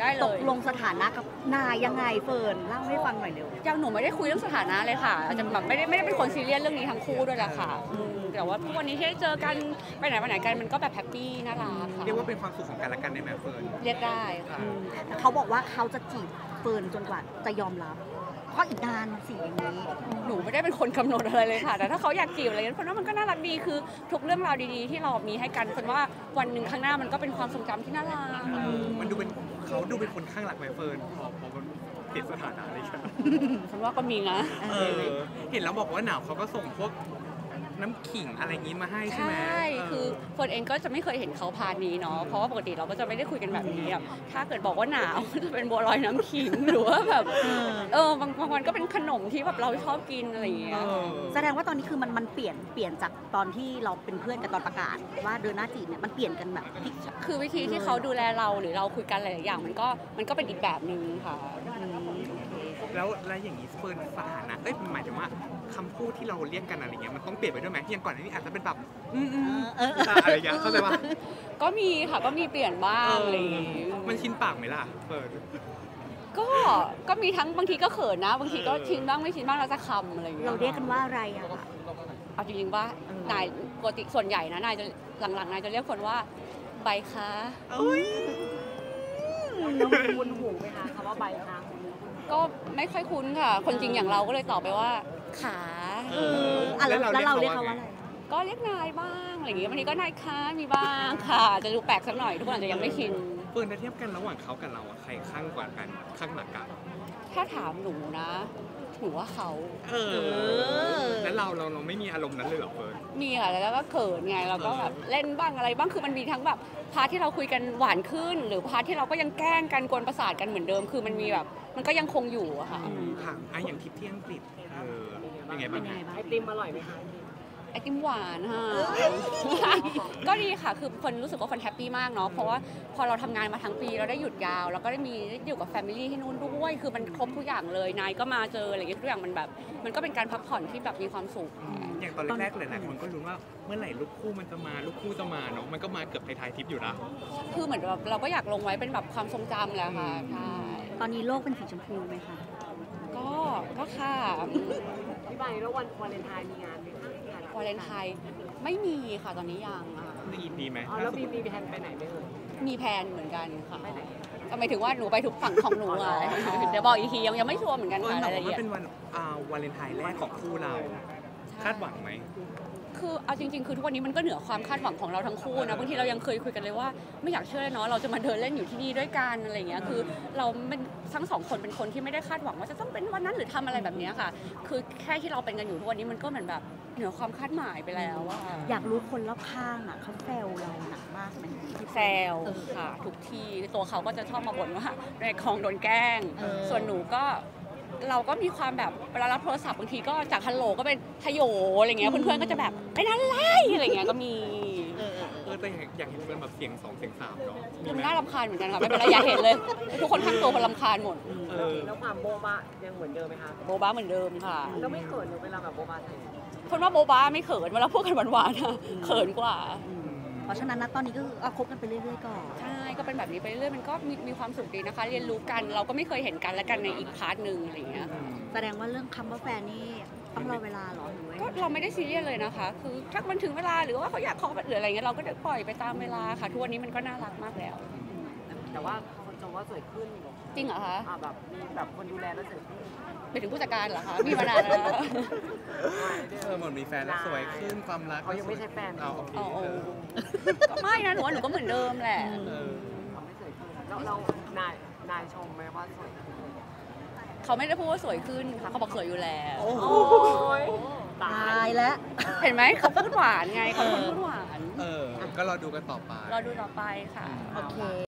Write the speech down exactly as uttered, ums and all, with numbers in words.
ได้เลยตกลงสถานะกับนายยังไงเฟิร์นเล่าให้ฟังหน่อยเร็วยังหนูไม่ได้คุยเรื่องสถานะเลยค่ะอาจจะแบบไม่ได้ไม่ได้เป็นคนซีเรียสเรื่องนี้ทั้งคู่ด้วยแหละค่ะแต่ว่าทุกวันนี้ที่ได้เจอกันไปไหนมาไหนกันมันก็แบบแฮปปี้น่ารักค่ะเรียกว่าเป็นความสุขของกันและกันได้ไหมเฟิร์นเรียกได้ค่ะแต่เขาบอกว่าเขาจะจีบเฟิร์นจนกว่าจะยอมรับเพราะอีกนานสิอย่างนี้หนูไม่ได้เป็นคนกำหนดอะไรเลยค่ะแต่ถ้าเขาอยากจีบอะไรนั้นเพราะว่ามันก็น่ารักดีคือทุกเรื่องราวดีๆที่เรามีให้กันคนว่าวันหนึ่งข้างหน้ามันก็เป็นความทรงจำที่น่ารักมันดูเป็นเขาดูเป็นคนข้างรักไหมเฟิร์นพอพอมันเปลี่ยนสถานะอะไรกันฉันว่าก็มีนะเออเห็นแล้วบอกว่าหนาวเขาก็ส่งพวกน้ำขิงอะไรอย่างนี้มาให้ใช่ไหมใช่คือเฟิร์นเองก็จะไม่เคยเห็นเขาพานี้เนาะเพราะว่าปกติเราก็จะไม่ได้คุยกันแบบนี้ถ้าเกิดบอกว่าหนาวจะเป็นบัวลอยน้ำขิงหรือว่าแบบเออบางบางวันก็เป็นขนมที่แบบเราชอบกินอะไรอย่างเงี้ยแสดงว่าตอนนี้คือมันมันเปลี่ยนเปลี่ยนจากตอนที่เราเป็นเพื่อนกันตอนประกาศว่าเดินหน้าจีบเนี่ยมันเปลี่ยนกันแบบคือวิธีที่เขาดูแลเราหรือเราคุยกันหลายๆอย่างมันก็มันก็เป็นอีกแบบนึงค่ะแล้วแล้วอย่างนี้เฟิร์นสถานะเอ้ยหมายถึงว่าคำพูดที่เราเรียกกันอะไรเงี้ยมันต้องเปลี่ยนไปด้วยไหมอย่างก่อนนี้อาจจะเป็นแบบอืมอืมอะไรอย่างเงี้ยเข้าใจปะก็มีค่ะก็มีเปลี่ยนบ้างอะไรอย่างงี้มันชินปากไหมล่ะเฟิร์นก็ก็มีทั้งบางทีก็เขินนะบางทีก็ชินบ้างไม่ชินบ้างเราจะคำอะไรอย่างเงี้ยเราเรียกกันว่าอะไรอะเอาจริงๆว่านายปกติส่วนใหญ่นะนายจะหลังๆนายจะเรียกคนว่าใบคะน้องคุ้นหูไหมคะคำว่าใบคะก็ไม่ค่อยคุ้นค่ะคนจริงอย่างเราก็เลยตอบไปว่าขาแล้วเราเรียกเขาว่าอะไรก็เรียกนายบ้างอะไรอย่างเงี้ยวันนี้ก็นายคะมีบ้างค่ะจะดูแปลกสักหน่อยทุกคนอาจจะยังไม่ชินเฟิร์นถ้าเทียบกันระหว่างเขากับเราใครข้างกว่ากันข้างหลักกันถ้าถามหนูนะถือว่าเขาเออแล้วเราเราเราไม่มีอารมณ์นั้นเลยเหรอเฟิร์นมีค่ะแล้วก็เขินไงเราก็แบบเล่นบ้างอะไรบ้างคือมันมีทั้งแบบพาร์ทที่เราคุยกันหวานขึ้นหรือพาร์ทที่เราก็ยังแกล้งกันกวนประสาทกันเหมือนเดิมคือมันมีแบบมันก็ยังคงอยู่อะค่ะค่ะอ่ะอย่างทริปที่อังกฤษเออยังไงบ้างไอติมอร่อยไหมคะไอติมหวานค่ะก็ดีค่ะคือคนรู้สึกว่าคนแฮปปี้มากเนาะเพราะว่าพอเราทำงานมาทั้งปีเราได้หยุดยาวแล้วก็ได้มีได้อยู่กับแฟมิลี่ที่นู่นด้วยคือมันครบทุกอย่างเลยนายก็มาเจออะไรอย่างเงี้ยทุกอย่างมันแบบมันก็เป็นการพักผ่อนที่แบบมีความสุขอย่างตอนแรกๆเลยนะคนก็รู้ว่าเมื่อไหร่ลูกคู่มันจะมาลูกคู่จะมาเนาะมันก็มาเกือบท้ายๆทริปอยู่นะคือเหมือนแบบเราก็อยากลงไว้เป็นแบบความทรงจำแหละค่ะใช่ตอนนี้โลกเป็นสีชมพูไหมคะก็ก็ค่ะพี่ใบแล้ววันวาเลนไทน์มีงานไหมคะวาเลนไทน์ไม่มีค่ะตอนนี้ยังอ่ะดีดีไหมแล้วมีมีแผนไปไหนไหมเอ่ยมีแผนเหมือนกันค่ะไปไหนหมายถึงว่าหนูไปทุกฝั่งของหนูอ่ะเดี๋ยวบอกอีกทียังยังไม่ชัวร์เหมือนกันค่ะรายละเอียดเป็นวันวาเลนไทน์แรกของคู่เราคาดหวังไหมคือเอาจริงๆคือทุกวันนี้มันก็เหนือความคาดหวังของเราทั้งคู่นะบางทีเรายังเคยคุยกันเลยว่าไม่อยากเชื่อเลยเนาะเราจะมาเดินเล่นอยู่ที่นี่ด้วยกันอะไรเงี้ยคือเราเป็นทั้งสองคนเป็นคนที่ไม่ได้คาดหวังว่าจะต้องเป็นวันนั้นหรือทำอะไรแบบนี้ค่ะคือแค่ที่เราเป็นกันอยู่ทุกวันนี้มันก็เหมือนแบบเหนือความคาดหมายไปแล้วว่าอยากรู้คนรอบข้างอ่ะเขาแซวเราหนักมากไหมแซวค่ะทุกทีตัวเขาก็จะชอบมาบ่นว่าในคลองโดนแกล้งส่วนหนูก็เราก็มีความแบบเวลารับโทรศัพท์บางทีก็จากฮัลโหลก็เป็นทโยอะไรเงี้ยเพื่อนๆก็จะแบบเป็นอะไรอะไรเงี้ยก็มีเออแต่อยากเห็นเป็นแบบเสียงสองเสียงสามเนาะมันน่ารำคาญเหมือนกันค่ะไม่เป็นไรอยากเห็นเลยทุกคนทั้งตัวคนรำคาญหมดแล้วความโบบะยังเหมือนเดิมไหมคะโบบะเหมือนเดิมค่ะก็ไม่เขินเวลาแบบโบบะใส่คนว่าโบบะไม่เขินเวลาพูดกันหวานๆเขินกว่าเพราะฉะนั้นนะตอนนี้ก็คือคบกันไปเรื่อยๆก่อนใช่ก็เป็นแบบนี้ไปเรื่อยๆมันก็มีมีความสุขดีนะคะเรียนรู้กันเราก็ไม่เคยเห็นกันและกันในอีกพาร์ทนึงอะไรอย่างเงี้ยแสดงว่าเรื่องคำว่าแฟนนี่ต้องรอเวลาหรอหรือว่าก็เราไม่ได้ซีเรียสเลยนะคะคือถ้ามันถึงเวลาหรือว่าเขาอยากขอหรืออะไรเงี้ยเราก็จะปล่อยไปตามเวลาค่ะทุกวันนี้มันก็น่ารักมากแล้วแต่ว่าคนชมว่าสวยขึ้นจริงเหรอคะแบบมีแบบคนดูแลแล้วสวยขึ้นไปถึงผู้จัดการเหรอคะมีมานานแล้วเออเหมือนมีแฟนแล้วสวยขึ้นความรักเขายังไม่ใช่แฟนเอาโอเคก็ไม่นะหนูว่าหนูก็เหมือนเดิมแหละเขาไม่สวยขึ้นแล้วเรานายนายชมไหมว่าสวยขึ้นเขาไม่ได้พูดว่าสวยขึ้นค่ะเขาบอกสวยอยู่แล้วโอ้ยตายแล้วเห็นไหมเขาพูดหวานไงเขาพูดหวานเออก็รอดูกันต่อไปรอดูต่อไปค่ะโอเค